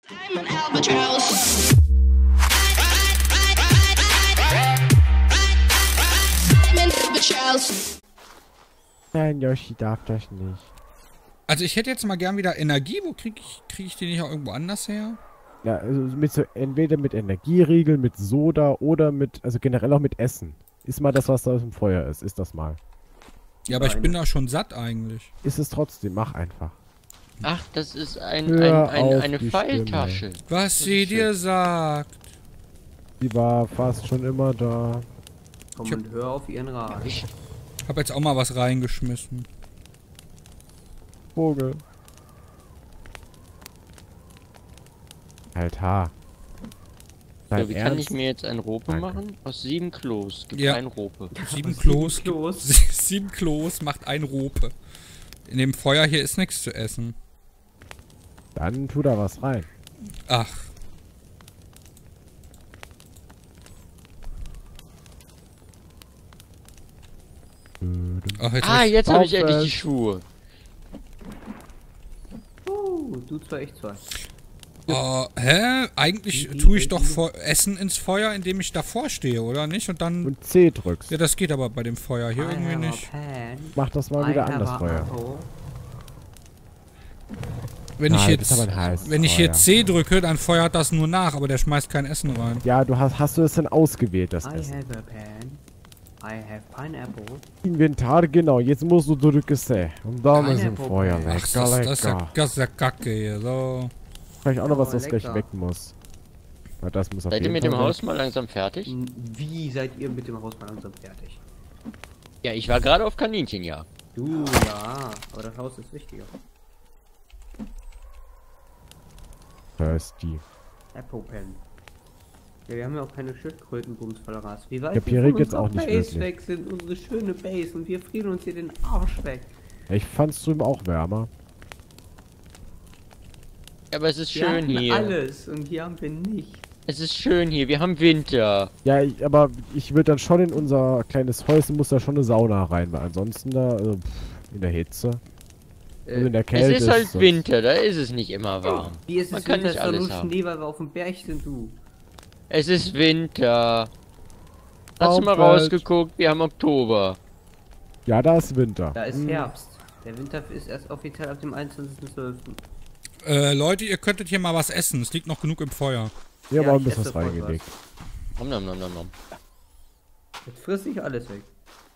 I'm an albatross. I'm an albatross. Nein, Yoshi darf das nicht. Also ich hätte jetzt mal gern wieder Energie. Wo krieg ich die nicht auch irgendwo anders her? Ja, also mit so, entweder mit Energieriegel, mit Soda oder mit, also generell auch mit Essen. Iss mal das, was da aus dem Feuer ist. Iss das mal. Ja, aber ich bin da schon satt eigentlich. Iss es trotzdem, mach einfach. Ach, das ist Hör auf eine die Pfeiltasche. Was sie dir sagt. Die war fast schon immer da. Komm und hör auf ihren Rat. Hab jetzt auch mal was reingeschmissen. Vogel. Alter. So, wie kann ich mir jetzt ein Rope Danke. machen? Aus 7 Klos gibt Ja. ein Rope. 7 Klos. Klos. 7 Klos macht ein Rope. In dem Feuer hier ist nichts zu essen. Dann tu da was rein. Ach. Ach Jetzt habe ich Baumfest. endlich die Schuhe. Du zwei, ich zwei. Hä? Eigentlich tue ich doch Essen ins Feuer, indem ich davor stehe, oder nicht? Und dann... Und C drückst. Ja, das geht aber bei dem Feuer hier irgendwie nicht. Mach das mal wieder an, das Feuer. Wenn ich Nein, das ist jetzt... aber ein heißes Wenn ich Feuer. hier C drücke, dann feuert das nur nach, aber der schmeißt kein Essen rein. Ja, hast du es denn ausgewählt, das I Essen? have a pen. I have pineapple. Inventar, genau, jetzt musst du drücken C. Und dann ist im Pineapple Feuer. Pen. Lecker, Ach, lecker. das ist ja Kacke hier, so. Vielleicht auch noch was, Oh, was gleich lecker. weg muss. Ja, das muss auf Seid ihr jeden mit dem Fall Haus weg. mal langsam fertig? Wie seid ihr mit dem Haus mal langsam fertig? Ja, ich war gerade auf Kaninchenjagd. Du, ja. Aber das Haus ist wichtiger. Thirsty. Apple Pen. Ja, wir haben ja auch keine Schildkrötenbumsvolleras. Wie weit Ja, wir Pierre von geht's auch unserer nicht Base wirklich. weg sind, unsere schöne Base, und wir frieren uns hier den Arsch weg. Ich fand's drüben auch wärmer. Aber es ist Wir schön hatten hier. alles und hier haben wir nichts. Es ist schön hier. Wir haben Winter. Ja, aber ich würde dann schon in unser kleines Häuschen, muss da schon eine Sauna rein, weil ansonsten da, in der Hitze. Also in der Kälte. Es ist halt sonst- Winter. Da ist es nicht immer warm. Wie ist Man es kann Winter, nicht ist doch nur alles haben. Schnee, weil wir auf dem Berg sind, du. Es ist Winter. Hast du mal Baumfeld. rausgeguckt? Wir haben Oktober. Ja, da ist Winter. Da ist Herbst. Der Winter ist erst offiziell ab dem 21.12. Leute, ihr könntet hier mal was essen. Es liegt noch genug im Feuer. Ja, Ja, aber ein ich bisschen esse was sofort reingelegt. Nom, nom, nom, nom, nom. Jetzt frisst sich alles weg.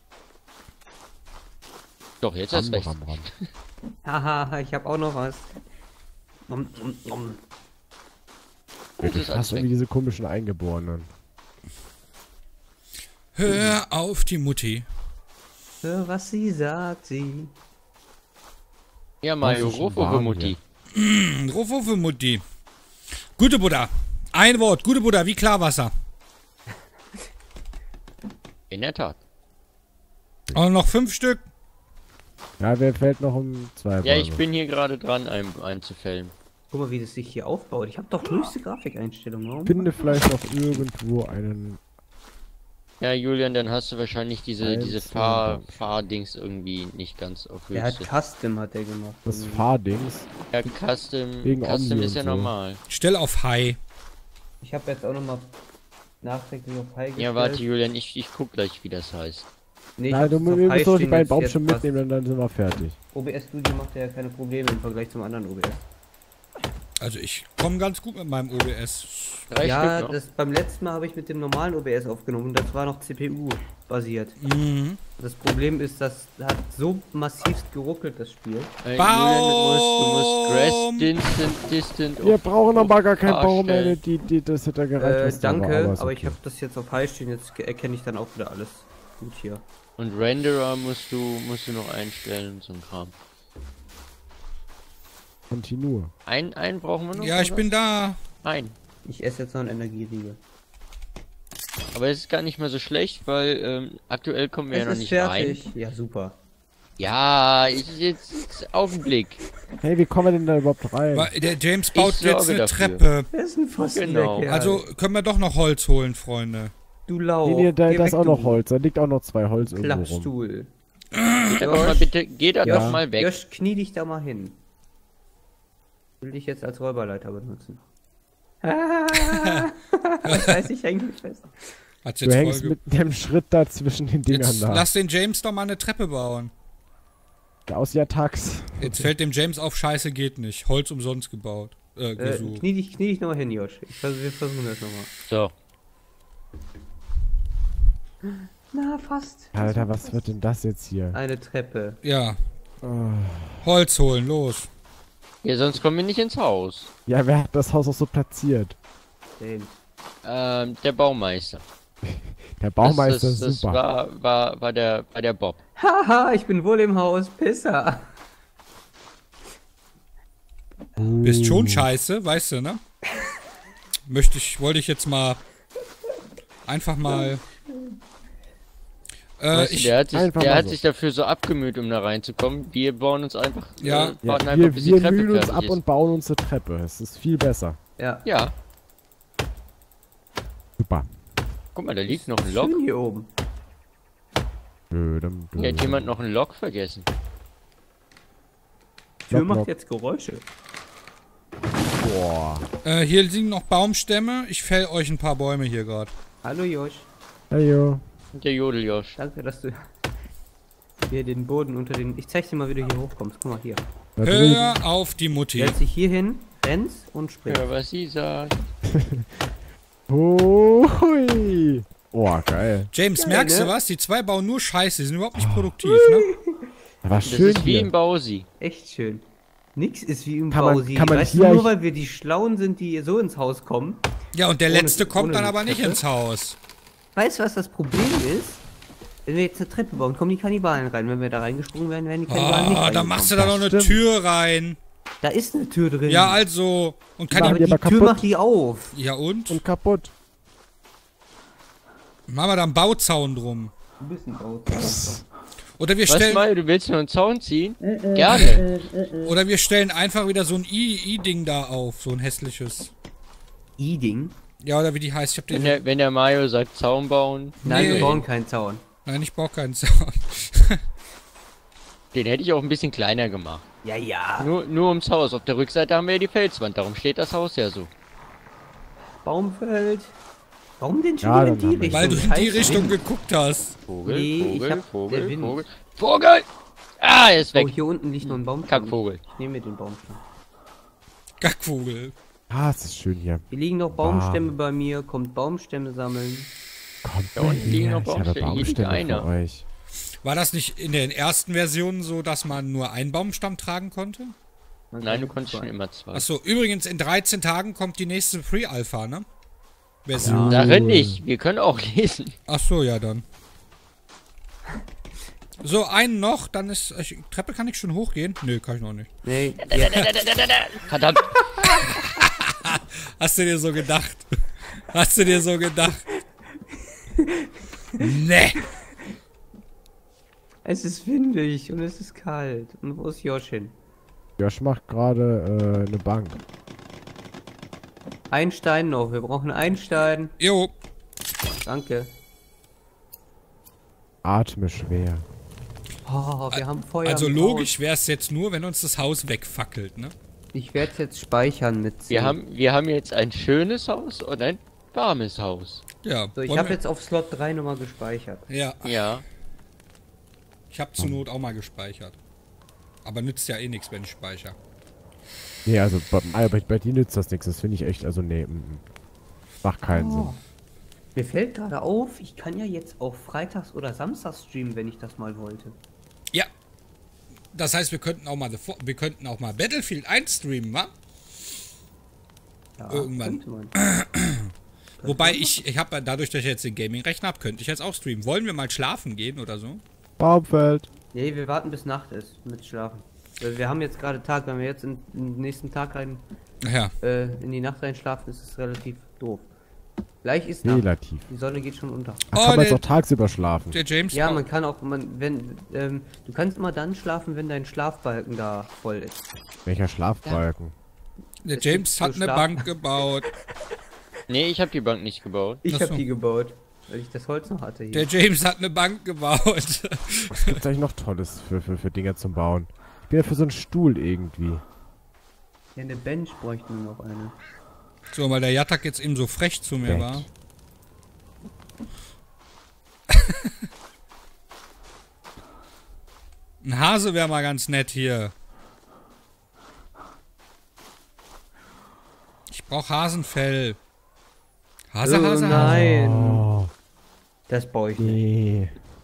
Doch, jetzt hast du recht. Ram. Haha, ich hab auch noch was. Nom, nom, nom. Das Du ist hast alles irgendwie weg. diese komischen Eingeborenen. Hör auf die Mutti. Hör, was sie sagt, sie. Ja, Mario, Das ist schon ruf auf warm Mutti. Ruf auf Mutti. Gute Buddha. Ein Wort, gute Buddha, wie Klarwasser. In der Tat. Und noch 5 Stück. Ja, wer fällt noch um 2 Ja, ich bin hier gerade dran, einzufällen. Guck mal, wie das sich hier aufbaut. Ich habe doch höchste Grafikeinstellungen. Warum? Finde vielleicht noch irgendwo einen... Ja, Julian, dann hast du wahrscheinlich diese Einzelne. Fahrdings irgendwie nicht ganz auf Der hat Höchste. Custom, hat der gemacht. Das Fahrdings. Ja, Custom Wegen ist Omni ja und so. normal. Stell auf High. Ich habe jetzt auch nochmal nachträglich auf High gestellt. Ja, warte, Julian, ich guck gleich, wie das heißt. Nee, ich Nein, hab's du auf musst High doch die stehen, beiden jetzt Baumstämme passt. mitnehmen, dann sind wir fertig. OBS Studio macht ja keine Probleme im Vergleich zum anderen OBS. Also ich komme ganz gut mit meinem OBS. 3 Ja, Stück noch. das, beim letzten Mal habe ich mit dem normalen OBS aufgenommen und das war noch CPU-basiert. Mhm. Das Problem ist, das hat so massivst geruckelt, das Spiel. Julian, du musst Baum! Rest, Distant. Wir brauchen aber gar keinen Baum mehr, darstellen. das hätte gereicht. was da war, Danke, ist aber ich okay. habe das jetzt auf High stehen, jetzt erkenne ich dann auch wieder alles gut hier. Und Renderer musst du noch einstellen und so ein Kram. Continue. Einen brauchen wir noch? Ja, ich oder? bin da. Ein. Ich esse jetzt noch einen Energieriegel. Aber es ist gar nicht mehr so schlecht, weil aktuell kommen wir ja noch ist nicht fertig. rein. Ja, super. Ja, jetzt Augenblick. Hey, wie kommen wir denn da überhaupt rein? Weil der James baut Ich jetzt sorge eine dafür. Treppe. Wer ist ein Pfosten Genau. weg, Kerl? Also können wir doch noch Holz holen, Freunde. du Lauch. Nee, da Geh ist weg, auch noch du Holz. Da liegt auch noch 2 Holz irgendwo rum. Klappstuhl. Geh doch mal bitte, geh da Josh, doch mal weg. Josh, knie dich da mal hin. Ich will dich jetzt als Räuberleiter benutzen. Das heißt, ich hänge mich fest. Hat's Du jetzt hängst voll mit dem Schritt da zwischen den Dingern Jetzt da. lass den James doch mal eine Treppe bauen. Der aus der Tax. Jetzt fällt dem James auf, Scheiße geht nicht. Holz umsonst gebaut. Gesucht. Knie dich nochmal hin, Josh. Wir versuchen das nochmal. So. Na, fast. Alter, was wird denn das jetzt hier? Eine Treppe. Ja. Oh. Holz holen, los. Ja, sonst kommen wir nicht ins Haus. Ja, wer hat das Haus auch so platziert? Den. Der Baumeister. Der Baumeister ist das super. war der Bob. Haha, ich bin wohl im Haus. Pisser. Bist schon scheiße, weißt du, ne? Wollte ich jetzt mal einfach mal. Weißt du, Ich, der hat sich dafür so abgemüht, um da reinzukommen. Wir bauen uns einfach. Ja. warten Ja, einfach, bis die wir Treppe mühen uns fertig ab ist. und bauen uns eine Treppe. Es ist viel besser. Ja. Ja, Super. guck mal, da liegt noch ein Lok. Schön hier oben. Hier hat jemand noch ein Lok vergessen. Tür Knock, macht knock. jetzt Geräusche. Boah. hier liegen noch Baumstämme. Ich fäll euch ein paar Bäume hier gerade. Hallo Josh. Heyo. Der Jodeljosch. Danke, dass du hier den Boden unter den... Ich zeig dir mal, wie du hier hochkommst. Guck mal hier. Da drüben. Hör auf die Mutti. Stellt sich hier hin, rennt und springt. Hör, was sie sagt. Hui. Oh, geil. James, Geil, merkst ne? du was? Die zwei bauen nur Scheiße, die sind überhaupt nicht produktiv, ne? Das war Das schön ist wie hier. im Bausi. Echt schön. Nix ist wie im Kann man- Bausi. kann man Weißt hier du, nur eigentlich- weil wir die Schlauen sind, die so ins Haus kommen. Ja, und der Ohne- letzte kommt ohne dann eine aber nicht Treppe? ins Haus. Weißt du, was das Problem ist? Wenn wir jetzt eine Treppe bauen, kommen die Kannibalen rein. Wenn wir da reingesprungen wären, wären die Kannibalen nicht Ah, da reingekommen. machst du da noch eine stimmt. Tür rein. Da ist eine Tür drin. Ja, also. Und kann aber die die aber Tür kaputt. macht die auf. Ja, und? Und kaputt. Machen wir da einen Bauzaun drum. Du bist ein Bau. Oder wir Was, stellen. Mario, du willst noch einen Zaun ziehen? Gerne. Oder wir stellen einfach wieder so ein I-Ding da auf. So ein hässliches. I-Ding? Ja, oder wie die heißt. Ich hab den. Wenn der Mario sagt Zaun bauen, Nein, Nee. wir bauen keinen Zaun. Nein, ich brauche keinen Zaun. den hätte ich auch ein bisschen kleiner gemacht. Ja, ja. Nur ums Haus. Auf der Rückseite haben wir ja die Felswand, darum steht das Haus ja so. Baumfeld. Warum denn schon Ja, wieder in dann die haben wir- Richtung? Weil du in die Scheiß Richtung Wind. geguckt hast. Vogel, Nee, ich Vogel, hab- der Vogel, Wind. Vogel. Vogel! Ah, er ist Oh, weg. hier unten liegt noch ein Baumstamm. Kackvogel. Ich nehme mir den Baumstamm. Gackvogel. Ah, es ist schön hier. Hier liegen noch Baumstämme bei mir. Kommt Baumstämme sammeln. Kommt Da unten liegen noch ich habe Baumstämme. Hier liegt Baumstämme einer. für euch. War das nicht in den ersten Versionen so, dass man nur einen Baumstamm tragen konnte? Man Nein, kann du konntest zwei. schon immer zwei. Achso, übrigens in 13 Tagen kommt die nächste Pre-Alpha, ne? Version. Darin nicht. Wir können auch lesen. Achso, ja dann. So, einen noch, dann ist. Treppe kann ich schon hochgehen? Nö, kann ich noch nicht. Nee, ja, Verdammt. Hast du dir so gedacht? Hast du dir so gedacht? Nee. es ist windig und es ist kalt. Und wo ist Josh hin? Josh macht gerade eine Bank. Ein Stein noch. Wir brauchen einen Stein. Jo. Danke. Atme schwer. Oh, wir haben Feuer. Also im logisch wäre es jetzt nur, wenn uns das Haus wegfackelt, ne? Haus. Ich werde es jetzt speichern mit 10. Wir haben jetzt ein schönes Haus und ein warmes Haus. Ja. So, ich wollen habe wir- jetzt auf Slot 3 nochmal gespeichert. Ja, Ja. ich habe zur Not auch mal gespeichert. Aber nützt ja eh nichts, wenn ich speichere. Nee, also bei dir nützt das nichts. Das finde ich echt, also nee. Macht keinen Sinn. Mir fällt gerade auf, ich kann ja jetzt auch freitags oder samstags streamen, wenn ich das mal wollte. Ja. Das heißt, wir könnten auch mal Battlefield 1 streamen, wa? Ja, Irgendwann. könnte man. Wobei ich habe dadurch, dass ich jetzt den Gaming-Rechner habe, könnte ich jetzt auch streamen. Wollen wir mal schlafen gehen oder so? Baumfeld. Nee, wir warten bis Nacht ist mit Schlafen. Weil wir haben jetzt gerade Tag, wenn wir jetzt in den nächsten Tag Ja. in die Nacht reinschlafen, ist es relativ doof. Gleich ist Nacht. Relativ. Die Sonne geht schon unter. Da kann man jetzt der, auch tagsüber schlafen. der James. Ja, man kann auch, du kannst immer dann schlafen, wenn dein Schlafbalken da voll ist. Welcher Schlafbalken? Der es James gibt hat so eine Schlaf- Bank gebaut. Nee, ich habe die Bank nicht gebaut. Ich Ach habe so. die gebaut, weil ich das Holz noch hatte hier. Der James hat eine Bank gebaut. Was gibt's eigentlich noch Tolles für Dinger zum Bauen? Ich bin ja für so einen Stuhl irgendwie. Ja, eine Bench bräuchten wir noch eine. So, weil der Jatak jetzt eben so frech zu mir Weg. war. Ein Hase wäre mal ganz nett hier. Ich brauche Hasenfell. Hase, Oh Hase, Hase. nein. Oh, Das baue ich nicht. nee.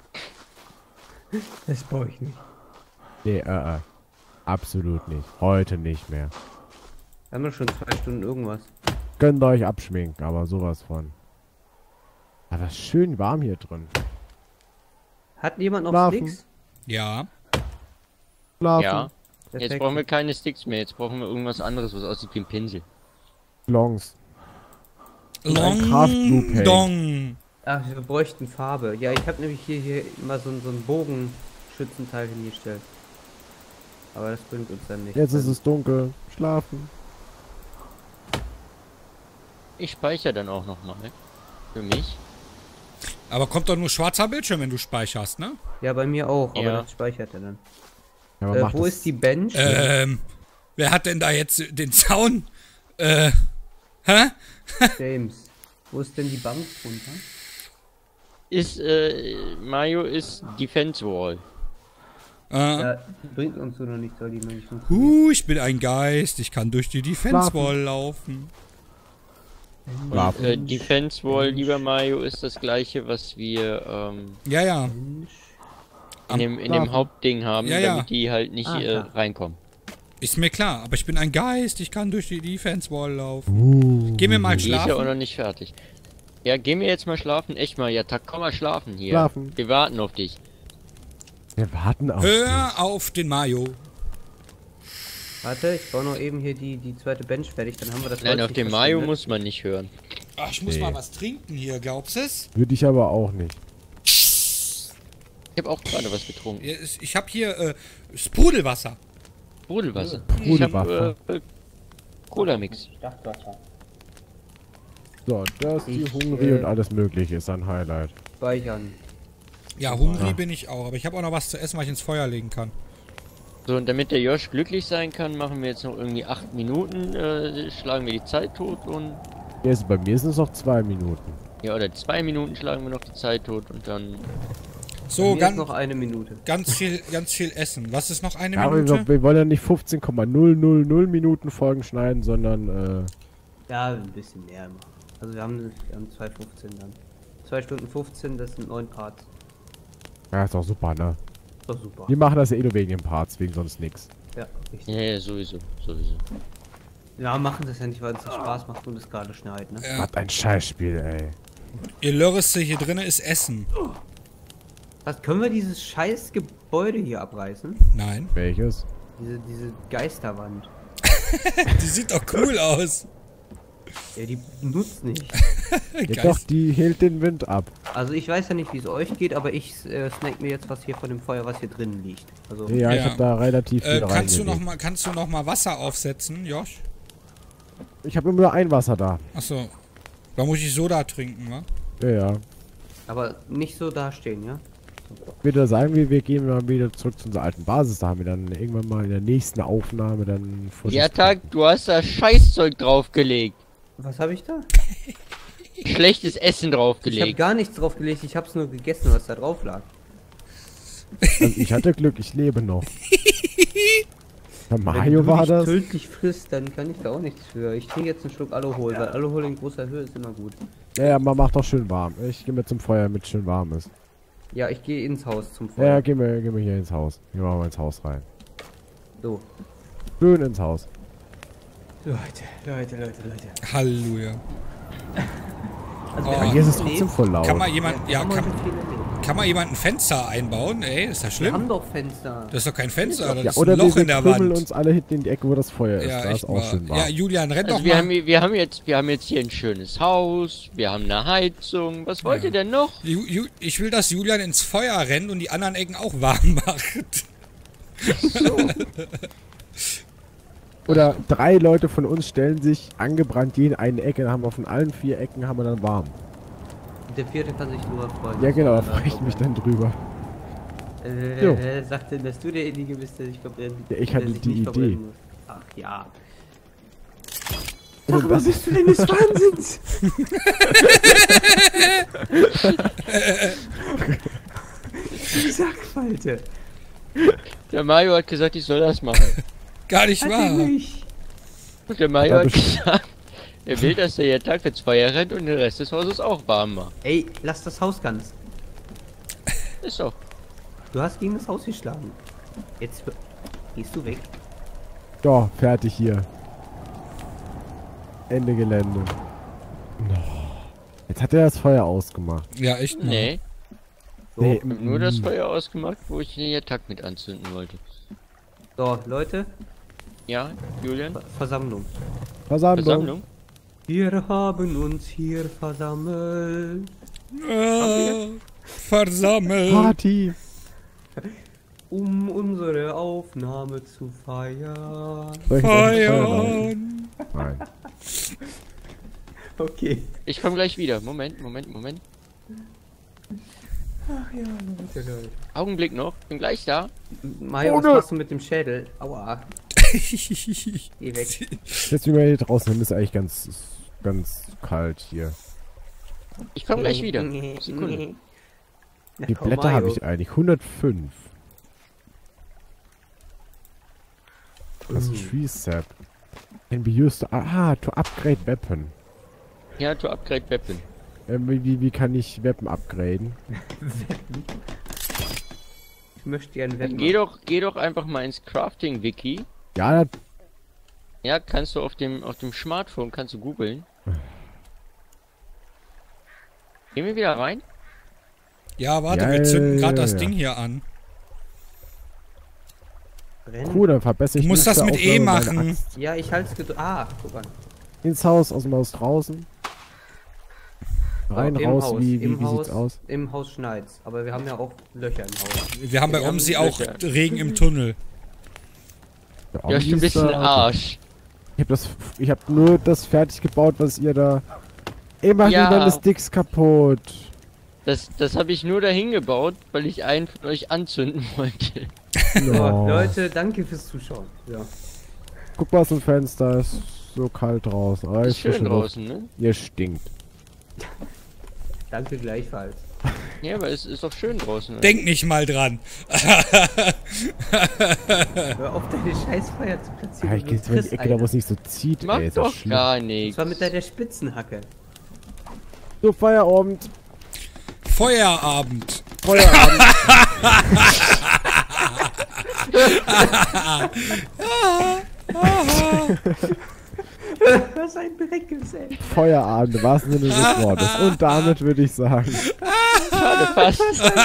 Das baue ich nicht. Nee, absolut nicht. Heute nicht mehr. Wir haben ja schon 2 Stunden irgendwas. Könnt ihr euch abschminken, aber sowas von. Aber schön warm hier drin. Hat jemand noch Schlafen. Sticks? Ja. Schlafen, Ja. Jetzt Perfekt. brauchen wir keine Sticks mehr, jetzt brauchen wir irgendwas anderes, was aussieht wie ein Pinsel. Longs. Long Craft-Blue Paint. Dong. Ach, wir bräuchten Farbe. Ja, ich habe nämlich hier immer so ein Bogenschützenteil hingestellt. Aber das bringt uns dann nicht. Jetzt ist es dunkel. Schlafen. Ich speichere dann auch nochmal. Für mich. Aber kommt doch nur schwarzer Bildschirm, wenn du speicherst, ne? Ja, bei mir auch, aber Ja. das speichert er dann. Ja, aber macht Wo das- ist die Bench? Wer hat denn da jetzt den Zaun? Hä? James. Wo ist denn die Bank drunter? Ist, Mario ist Defense Wall. Ja, die bringt uns so noch nicht, soll die noch nicht funktionieren. Ich bin ein Geist, ich kann durch die Defense Wall laufen. Schlafen. Defense Wall, lieber Mario, ist das gleiche, was wir, Ja, ja. in dem Hauptding haben, Ja, ja. damit die halt nicht klar. reinkommen. Ist mir klar, aber ich bin ein Geist, ich kann durch die Defense Wall laufen. Geh mir mal Die ist ja auch noch schlafen. nicht fertig. Ja, gehen wir jetzt mal schlafen. Echt mal, ja, komm mal schlafen hier. Schlafen. Wir warten auf dich. Wir warten auf Hör dich. auf den Mario. Warte, ich baue noch eben hier die zweite Bench fertig, dann haben wir das Nein, Holz auf nicht den Mario verschwendet. muss man nicht hören. Ach, ich muss Nee. mal was trinken hier, glaubst du es? Würde ich aber auch nicht. Ich habe auch gerade was getrunken. Ich habe hier Sprudelwasser. Sprudelwasser. Sprudelwasser. Ich hab, Cola-Mix. So, das die Ich, Hungry und alles mögliche ist ein Highlight. Speichern. Ja, hungrig bin ich auch, aber ich habe auch noch was zu essen, was ich ins Feuer legen kann. So, und damit der Josh glücklich sein kann, machen wir jetzt noch irgendwie 8 Minuten, schlagen wir die Zeit tot und... Jetzt, bei mir sind es noch 2 Minuten. Ja, oder 2 Minuten schlagen wir noch die Zeit tot und dann... So, Mir ist noch eine Minute. ganz viel Essen. Was ist noch eine Ja, aber Minute? wir wollen ja nicht 15,000 Minuten Folgen schneiden, sondern Ja, ein bisschen mehr immer. Also wir haben 2,15 dann. 2 Stunden 15, das sind 9 Parts. ja, ist doch super, ne? Ist doch super. Wir machen das ja eh nur wegen den Parts, wegen sonst nix. Ja, richtig. Ja, ja, sowieso. Ja, machen das ja nicht, weil es so Spaß macht und es gerade schneit, ne? Ja. Was ein Scheißspiel, ey. Ihr Lörreste hier drinne ist Essen. Was, können wir dieses scheiß Gebäude hier abreißen? Nein. Welches? Diese Geisterwand. Die sieht doch cool aus. Ja, die nutzt nicht. Ja, doch, die hält den Wind ab. Also ich weiß ja nicht, wie es euch geht, aber ich snack mir jetzt was hier von dem Feuer, was hier drinnen liegt. Also Ja, ich Ja. hab da relativ viel Kannst du reingelegt. noch mal Wasser aufsetzen, Josh? Ich habe nur ein Wasser da. Achso. Da muss ich Soda trinken, wa? Ja, ja. aber nicht so dastehen, ja? Ich würde sagen, wir gehen mal wieder zurück zu unserer alten Basis. Da haben wir dann irgendwann mal in der nächsten Aufnahme dann... Ja, Tag, du hast da Scheißzeug draufgelegt. Was habe ich da? Schlechtes Essen Ich habe draufgelegt. gar nichts draufgelegt, ich habe es nur gegessen, was da drauf lag. Also ich hatte Glück, ich lebe noch. Bei Wenn Mario du war dich das. tödlich frisst, dann kann ich da auch nichts für. Ich trinke jetzt einen Schluck Aluhol, weil Aluhol in großer Höhe ist immer gut. Ja, ja, man macht doch schön warm. Ich gehe mir zum Feuer, damit es schön warm ist. Ja, ich gehe ins Haus zum Ja, Feuer. gehen wir hier ins Haus. Gehen wir mal ins Haus rein. So. Schön ins Haus. Leute. Halleluja. Also Oh. Aber hier ist es trotzdem voll laut. Kann mal jemand, ja, haben heute kann, viel erlebt. kann mal jemand ein Fenster einbauen? Ey, ist das Wir schlimm? haben doch Fenster. Das ist doch kein Fenster, das Ja, ist ein oder Loch wir in der krümmeln Wand. uns alle hinten in die Ecke, wo das Feuer ist. Ja, Da echt ist auch mal. schön warm. Ja, Julian, renn Also doch wir mal. haben jetzt hier ein schönes Haus, wir haben eine Heizung. Was wollt ihr denn noch? Ich will, dass Julian ins Feuer rennt und die anderen Ecken auch warm macht. Oder 3 Leute von uns stellen sich angebrannt je in eine Ecke, dann haben wir von allen 4 Ecken haben wir dann warm. Der vierte kann sich nur freuen. Ja genau, da freue ich mich dann drüber. Jo. Sagt denn, dass du derjenige bist, der sich verbrennen Ja, ich hatte der sich die nicht Idee. verbrennen muss. Ach ja. Also das bist du denn des Wahnsinns? Die Sackfalte. Der Mario hat gesagt, ich soll das machen. Gar nicht Hat er wahr. nicht. Und der Mario Ja, hat bestimmt. gesagt, er will, dass der Tag ins Feuer rennt und der Rest des Hauses auch warm macht. Ey, lass das Haus ganz. Ist doch. Du hast gegen das Haus geschlagen. Jetzt gehst du weg. doch, fertig hier. Ende Gelände. Jetzt hat er das Feuer ausgemacht. Ja, echt mal. Nee, So, Nee, ich hab nur das Feuer ausgemacht, wo ich den Attack mit anzünden wollte. so Leute, Ja, Julian? Versammlung. Versammlung. Versammlung? Wir haben uns hier versammelt, Versammelt. Party. um unsere Aufnahme zu feiern. Soll ich jetzt endlich Feuer machen? Feiern. Nein. Okay. Ich komm gleich wieder. Moment. Ach ja, Leute. Augenblick noch. Bin gleich da. Mario, was Ohne- machst du mit dem Schädel? Aua, geh weg. Jetzt wie wir hier draußen sind, ist eigentlich ganz kalt hier. Ich komm gleich wieder. Sekunde. Na Die komm, Blätter habe Mario. ich eigentlich. 105. Das ist Tree Sap. Can be used to upgrade weapon. Ja, to upgrade weapon. Wie kann ich Weapon upgraden? Ich möchte gerne Dann wetten. geh doch einfach mal ins Crafting-Wiki. Ja, das, Ja, kannst du auf dem Smartphone kannst du googeln. Gehen wir wieder rein? Ja, warte, Ja, wir zünden gerade das ja. Ding hier an. Rennen. cool, dann verbessere ich Du musst nach das der mit E Aufnahme meine machen. Axt. Ja, ich halte es guck an. Ins Haus, aus dem Haus draußen. Rein, Im raus, Haus, wie im sieht's Haus, aus? Im Haus schneit's. Aber wir haben ja auch Löcher im Haus. Wir haben bei Wir haben Omsi auch Löcher. Regen im Tunnel. Der Ja, Omni du ist bist ein da. Arsch. Ich hab nur das fertig gebaut, was ihr da... Ey, mach Ja. mir meine Sticks kaputt. Das habe ich nur dahin gebaut, weil ich einen von euch anzünden wollte. So, No. Leute, danke fürs Zuschauen. Ja. Guck mal aus dem Fenster, ist so kalt draußen. Ah, Ist schön frische Luft. draußen, ne? Ihr stinkt. Danke gleichfalls. Ja, aber es ist doch schön draußen. Ne? Denk nicht mal dran. Hör auf, deine Scheißfeuer zu platzieren. Ja, ich geh jetzt mal in die Ecke, da wo es nicht so zieht. Mach Ey, ist das doch schlimm. gar Das nichts. war mit deiner Spitzenhacke. So, Feierabend. Feierabend. Feierabend. Was ein Dreckes, ey. Feierabend, im wahrsten Sinne des Wortes. Und damit würde ich sagen, Schade, fast.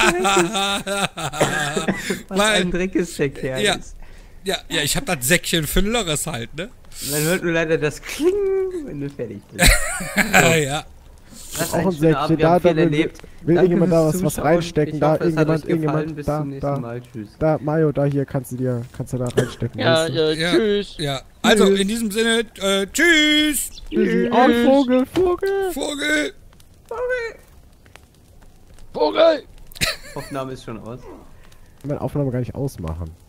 Was Weil- ein Dreckes-Verkehr Ja. ist. Ja, ich hab das Säckchen für Lörres halt, ne? Man hört nur leider das Kling, wenn du fertig bist. Ja. Das auch ein schöner Säckchen, Abend, wir da, haben viel da will, erlebt. will Danke irgendjemand da fürs was Zuschauen. reinstecken, Ich da, hoffe, es hat euch gefallen. irgendjemand, Bis da, zum nächsten da, Mal. Tschüss. da, Mayo, da hier, kannst du da reinstecken. Ja, weißt du? Ja. tschüss. Ja. Also, in diesem Sinne, tschüss. Tschüssi. Oh, Vogel. Vogel. Vogel! Aufnahme ist schon aus. Meine Aufnahme gar nicht ausmachen.